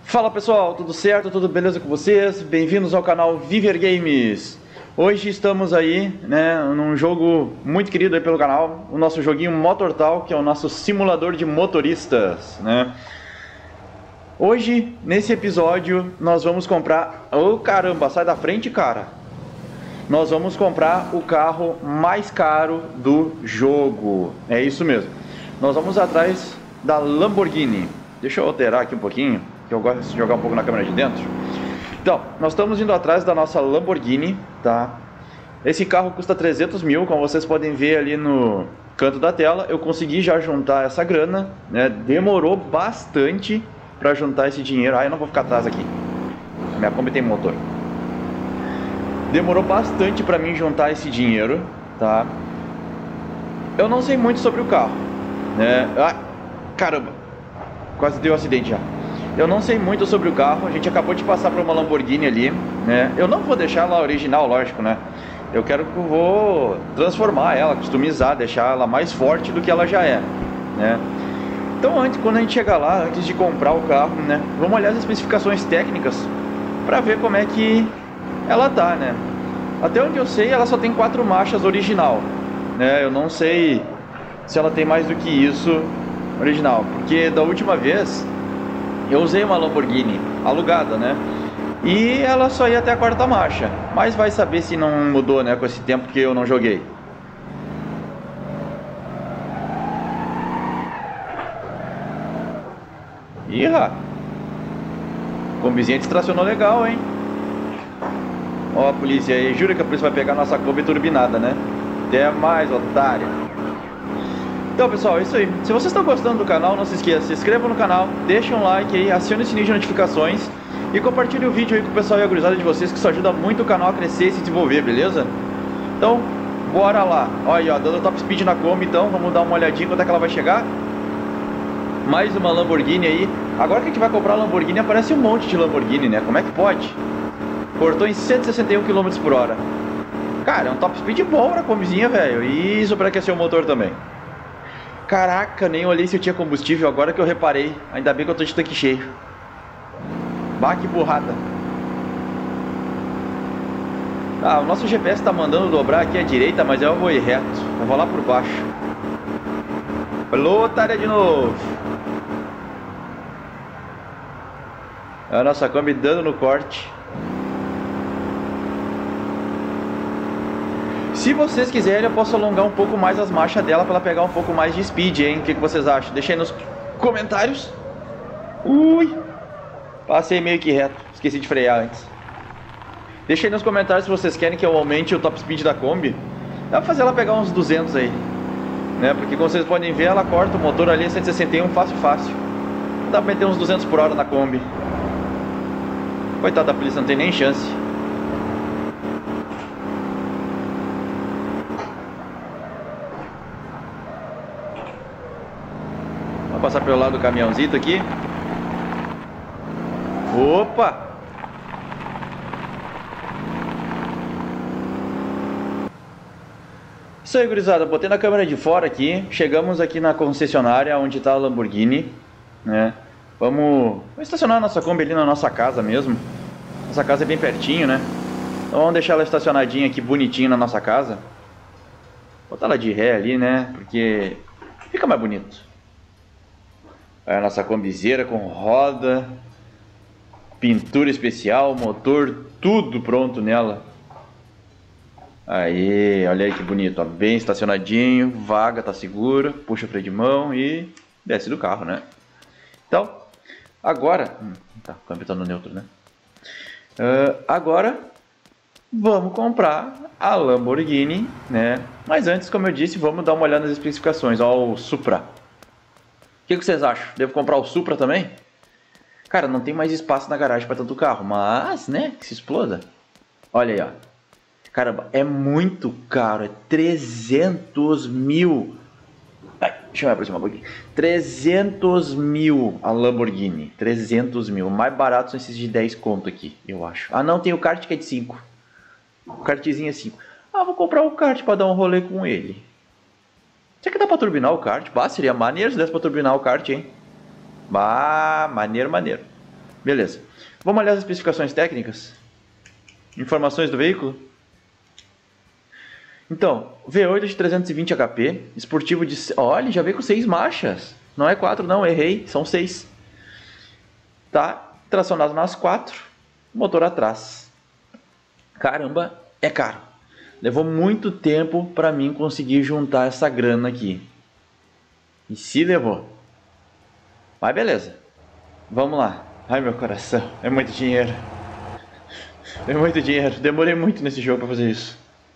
Fala pessoal, tudo certo? Tudo beleza com vocês? Bem-vindos ao canal Viver Games. Hoje estamos aí, num jogo muito querido aí pelo canal, o nosso joguinho Motortal, que é o nosso simulador de motoristas, né? Hoje, nesse episódio, nós vamos comprar... Oh, caramba, sai da frente, cara! Nós vamos comprar o carro mais caro do jogo. É isso mesmo. Nós vamos atrás da Lamborghini. Deixa eu alterar aqui um pouquinho, que eu gosto de jogar um pouco na câmera de dentro. Então, nós estamos indo atrás da nossa Lamborghini, tá? Esse carro custa 300 mil, como vocês podem ver ali no canto da tela. Eu consegui já juntar essa grana, né? Demorou bastante para juntar esse dinheiro. Ah, eu não vou ficar atrás aqui. A minha Kombi tem motor. Demorou bastante para mim juntar esse dinheiro, tá? Eu não sei muito sobre o carro, né? Ah, caramba! Quase deu um acidente já. Eu não sei muito sobre o carro. A gente acabou de passar por uma Lamborghini ali, né? Eu não vou deixar ela original, lógico, né? Eu vou transformar ela, customizar, deixar ela mais forte do que ela já é, né? Então quando a gente chegar lá, antes de comprar o carro, né, vamos olhar as especificações técnicas para ver como é que ela tá, né? Até onde eu sei, ela só tem 4 marchas original, né? Eu não sei se ela tem mais do que isso original, porque da última vez eu usei uma Lamborghini alugada, né? E ela só ia até a 4ª marcha, mas vai saber se não mudou, né, com esse tempo que eu não joguei. Ih, Kombizinha distracionou legal, hein? Ó a polícia aí, jura que a polícia vai pegar nossa Kombi turbinada, né? Até mais, otária. Então pessoal, é isso aí. Se vocês estão gostando do canal, não se esqueça, se inscrevam no canal, deixem um like aí, acione o sininho de notificações e compartilhe o vídeo aí com o pessoal e a gurizada de vocês, que isso ajuda muito o canal a crescer e se desenvolver, beleza? Então, bora lá. Olha aí, ó, dando top speed na Kombi, então, vamos dar uma olhadinha quanto é que ela vai chegar. Mais uma Lamborghini aí. Agora que a gente vai comprar a Lamborghini, aparece um monte de Lamborghini, né? Como é que pode? Cortou em 161 km por hora. Cara, é um top speed bom pra Kombizinha, velho. E isso para aquecer o motor também. Caraca, nem olhei se eu tinha combustível, agora que eu reparei. Ainda bem que eu tô de tanque cheio. Bah, que burrada. Ah, o nosso GPS tá mandando dobrar aqui à direita, mas eu vou ir reto. Eu vou lá por baixo. Alô, otária de novo. A nossa Kombi dando no corte. Se vocês quiserem, eu posso alongar um pouco mais as marchas dela para ela pegar um pouco mais de speed, hein? O que vocês acham? Deixa aí nos comentários. Ui! Passei meio que reto. Esqueci de frear antes. Deixa aí nos comentários se vocês querem que eu aumente o top speed da Kombi. Dá pra fazer ela pegar uns 200 aí, né? Porque como vocês podem ver, ela corta o motor ali a 161 fácil. Dá pra meter uns 200 por hora na Kombi. Coitada da polícia, não tem nem chance. Passar pelo lado do caminhãozito aqui. Opa! Isso aí, gurizada, botei na câmera de fora aqui. Chegamos aqui na concessionária onde está a Lamborghini, né? Vamos estacionar a nossa Kombi ali na nossa casa mesmo. Nossa casa é bem pertinho, né? Então vamos deixar ela estacionadinha aqui bonitinha na nossa casa. Botar ela de ré ali, né? Porque fica mais bonito. É a nossa Kombizeira com roda, pintura especial, motor, tudo pronto nela. Aí, olha aí que bonito, ó, bem estacionadinho, vaga, tá segura, puxa o freio de mão e desce do carro, né? Então, agora... tá, o câmbio tá no neutro, né? Agora, vamos comprar a Lamborghini, né? Mas antes, como eu disse, vamos dar uma olhada nas especificações, ó, o Supra. O que vocês acham? Devo comprar o Supra também? Cara, não tem mais espaço na garagem para tanto carro, mas, né, que se exploda. Olha aí, ó. Caramba, é muito caro, é 300 mil. Ai, deixa eu me aproximar um pouquinho. 300 mil a Lamborghini, 300 mil. O mais barato são esses de 10 conto aqui, eu acho. Ah, não, tem o kart que é de 5. O kartzinho é 5. Ah, vou comprar o kart para dar um rolê com ele. Será que dá pra turbinar o kart? Bah, seria maneiro se desse pra turbinar o kart, hein? Bah, maneiro. Beleza. Vamos olhar as especificações técnicas. Informações do veículo. Então, V8 de 320 HP, esportivo de... Olha, já veio com 6 marchas. Não é 4 não, errei, são 6. Tá, tracionado nas 4, motor atrás. Caramba, é caro. Levou muito tempo para mim conseguir juntar essa grana aqui. E se levou. Mas beleza. Vamos lá. Ai, meu coração, é muito dinheiro. É muito dinheiro. Demorei muito nesse jogo para fazer isso.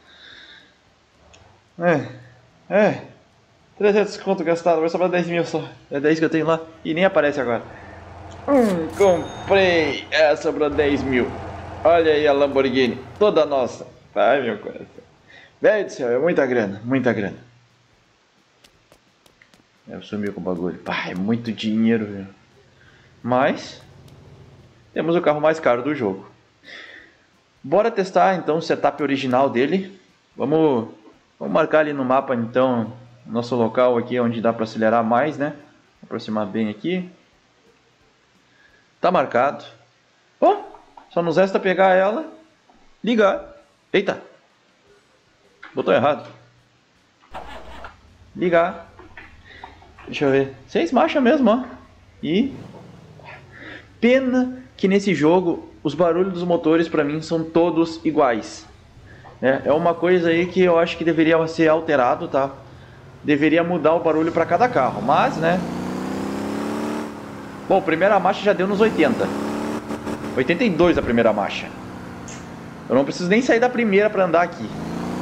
300 conto gastado, vai sobrar 10 mil só. É 10 que eu tenho lá e nem aparece agora. Comprei. Sobrou 10 mil. Olha aí a Lamborghini, toda nossa. Ai, meu coração. Velho do céu, é muita grana, muita grana. Eu sumi com o bagulho. Pá, é muito dinheiro, velho. Mas temos o carro mais caro do jogo. Bora testar então o setup original dele. Vamos marcar ali no mapa então nosso local aqui onde dá para acelerar mais, né? Vou aproximar bem aqui. Tá marcado. Oh, só nos resta pegar ela, ligar. Eita, botou errado. Ligar. Deixa eu ver. 6 marchas mesmo, ó. E pena que nesse jogo os barulhos dos motores para mim são todos iguais. É uma coisa aí que eu acho que deveria ser alterado, tá? Deveria mudar o barulho para cada carro, mas, né? Bom, primeira marcha já deu nos 80. 82 a primeira marcha. Eu não preciso nem sair da primeira para andar aqui.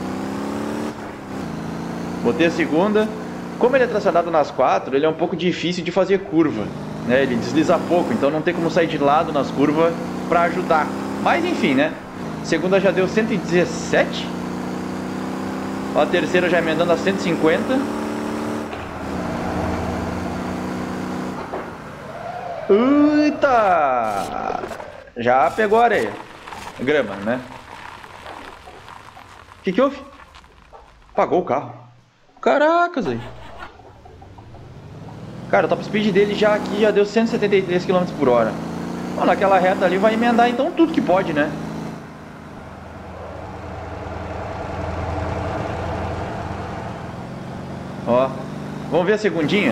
Botei a segunda. Como ele é tracionado nas 4, ele é um pouco difícil de fazer curva, né? Ele desliza pouco, então não tem como sair de lado nas curvas para ajudar. Mas enfim, né? Segunda já deu 117. A terceira já emendando a 150. Eita! Já pegou a areia. Grama, né? O que houve? Apagou o carro. Caracas aí. Cara, o top speed dele já aqui já deu 173 km por hora. Bom, naquela reta ali vai emendar então tudo que pode, né? Ó, vamos ver a segundinha.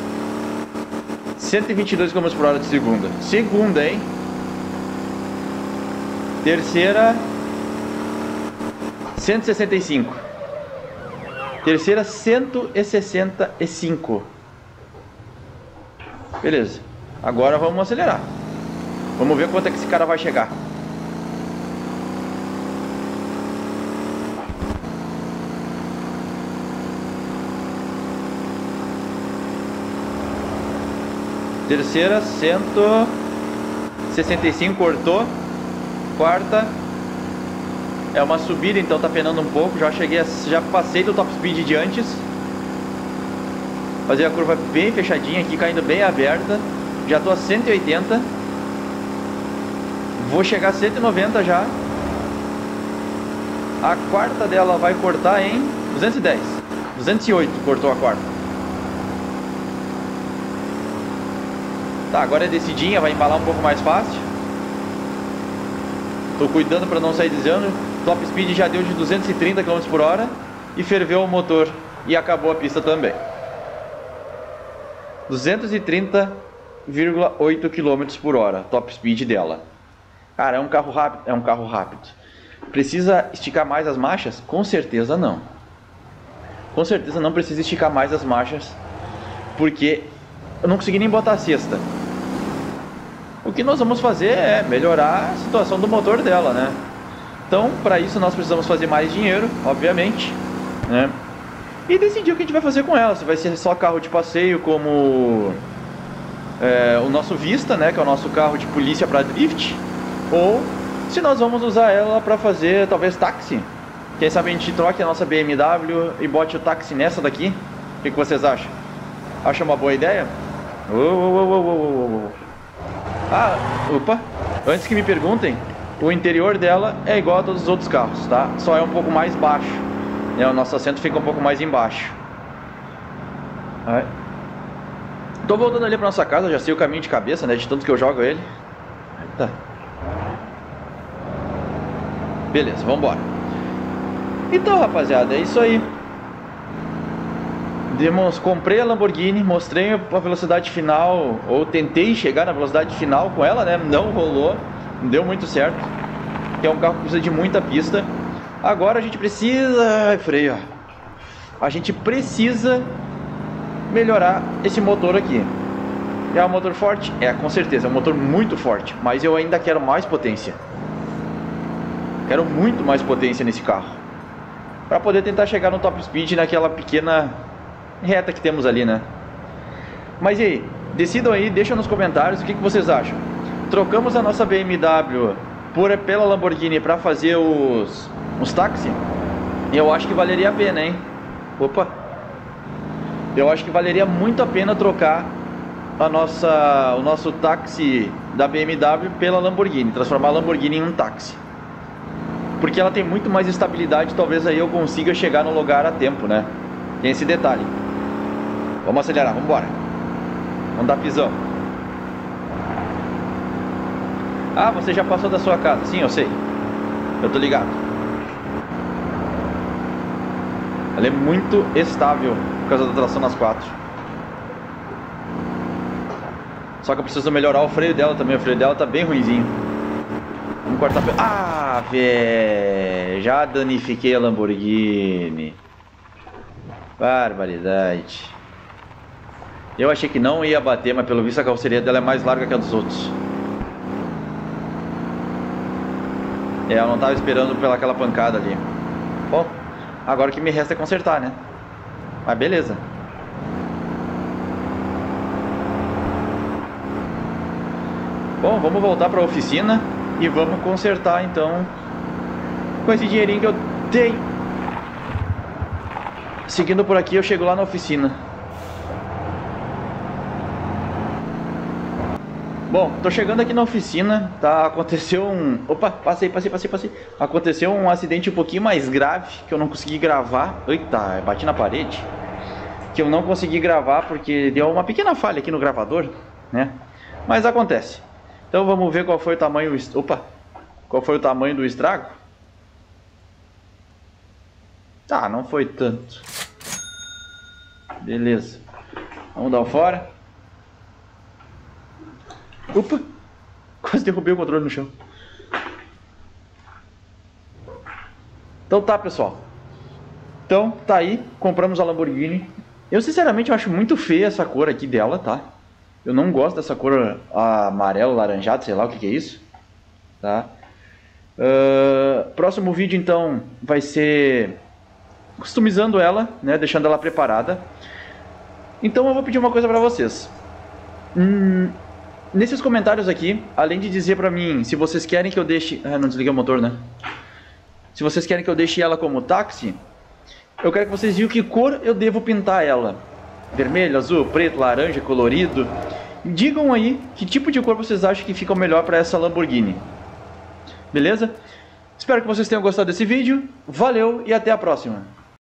122 km por hora de segunda. Segunda, hein? Terceira 165. Terceira 165. Beleza. Agora vamos acelerar. Vamos ver quanto é que esse cara vai chegar. Terceira 165, cortou. Quarta é uma subida, então tá penando um pouco. Já passei do top speed de antes. Fazer a curva bem fechadinha aqui, caindo bem aberta. Já tô a 180. Vou chegar a 190 já. A quarta dela vai cortar em 210. 208 cortou a quarta. Tá, agora é descidinha, vai embalar um pouco mais fácil. Tô cuidando para não sair desviando. Top speed já deu de 230 km por hora. E ferveu o motor. E acabou a pista também. 230,8 km por hora. Top speed dela. Cara, é um carro rápido? É um carro rápido. Precisa esticar mais as marchas? Com certeza não. Com certeza não precisa esticar mais as marchas. Porque eu não consegui nem botar a sexta. O que nós vamos fazer é melhorar a situação do motor dela, né? Então, para isso nós precisamos fazer mais dinheiro, obviamente, né? E decidir o que a gente vai fazer com ela. Se vai ser só carro de passeio, como o nosso Vista, né? Que é o nosso carro de polícia para drift. Ou se nós vamos usar ela para fazer, talvez, táxi. Quem sabe a gente troque a nossa BMW e bote o táxi nessa daqui. O que vocês acham? Acha uma boa ideia? Ah, opa, antes que me perguntem, o interior dela é igual a todos os outros carros, tá? Só é um pouco mais baixo, né? O nosso assento fica um pouco mais embaixo. Tô voltando ali pra nossa casa, já sei o caminho de cabeça, né? De tanto que eu jogo ele. Tá. Beleza, vamos embora. Então, rapaziada, é isso aí. Comprei a Lamborghini, mostrei a velocidade final, ou tentei chegar na velocidade final com ela, né? Não rolou, não deu muito certo. Que é um carro que precisa de muita pista. Agora a gente precisa... Ai, freio, ó. A gente precisa melhorar esse motor aqui. É um motor forte? É, com certeza, é um motor muito forte. Mas eu ainda quero mais potência. Quero muito mais potência nesse carro, para poder tentar chegar no top speed naquela pequena reta que temos ali, né? Mas e aí? Decidam aí, deixam nos comentários o que vocês acham. Trocamos a nossa BMW pela Lamborghini para fazer os táxi? Eu acho que valeria a pena, hein? Opa! Eu acho que valeria muito a pena trocar o nosso táxi da BMW pela Lamborghini, transformar a Lamborghini em um táxi. Porque ela tem muito mais estabilidade, talvez aí eu consiga chegar no lugar a tempo, né? Tem esse detalhe. Vamos acelerar, vamos embora. Vamos dar pisão. Ah, você já passou da sua casa. Sim, eu sei. Eu tô ligado. Ela é muito estável por causa da tração nas 4. Só que eu preciso melhorar o freio dela também. O freio dela tá bem ruinzinho. Vamos cortar... Ah, velho! Já danifiquei a Lamborghini. Barbaridade. Eu achei que não ia bater, mas pelo visto a carroceria dela é mais larga que a dos outros. É, eu não tava esperando pelaquela pancada ali. Bom, agora o que me resta é consertar, né? Mas beleza. Bom, vamos voltar para a oficina e vamos consertar então com esse dinheirinho que eu tenho. Seguindo por aqui eu chego lá na oficina. Bom, tô chegando aqui na oficina, tá? Aconteceu um... Opa, passei. Aconteceu um acidente um pouquinho mais grave, que eu não consegui gravar. Eita, bati na parede. Que eu não consegui gravar porque deu uma pequena falha aqui no gravador, né? Mas acontece. Então vamos ver qual foi o tamanho... Opa! Qual foi o tamanho do estrago? Tá, não foi tanto. Beleza. Vamos dar um fora. Opa! Quase derrubei o controle no chão. Então tá, pessoal. Então, tá aí. Compramos a Lamborghini. Eu, sinceramente, acho muito feia essa cor aqui dela, tá? Eu não gosto dessa cor amarelo, laranjado, sei lá o que é isso. Tá? Próximo vídeo, então, vai ser customizando ela, né? Deixando ela preparada. Então eu vou pedir uma coisa pra vocês. Nesses comentários aqui, além de dizer pra mim se vocês querem que eu deixe... não desliguei o motor, né? Se vocês querem que eu deixe ela como táxi, eu quero que vocês digam que cor eu devo pintar ela. Vermelho, azul, preto, laranja, colorido. Digam aí que tipo de cor vocês acham que fica melhor para essa Lamborghini. Beleza? Espero que vocês tenham gostado desse vídeo. Valeu e até a próxima.